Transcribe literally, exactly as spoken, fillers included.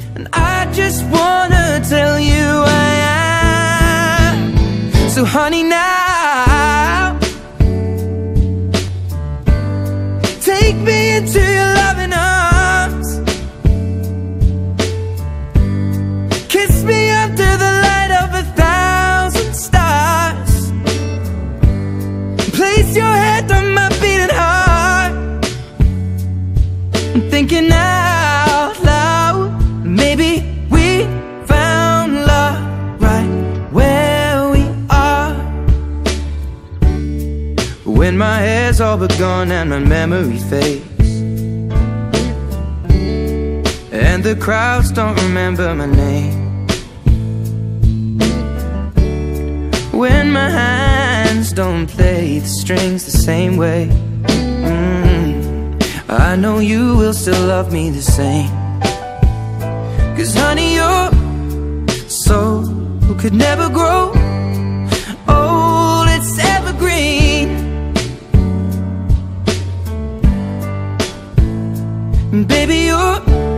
and I just wanna tell you I am. So honey, now take me into your loving arms, kiss me under the light of a thousand stars, place your head on my beating heart. I'm thinking out loud, maybe we found love right where we are. When my hair's all but gone and my memory fades, and the crowds don't remember my name, when my hands don't play the strings the same way, mm, I know you will still love me the same. Cause honey, your soul could never grow old, it's evergreen. Baby, you're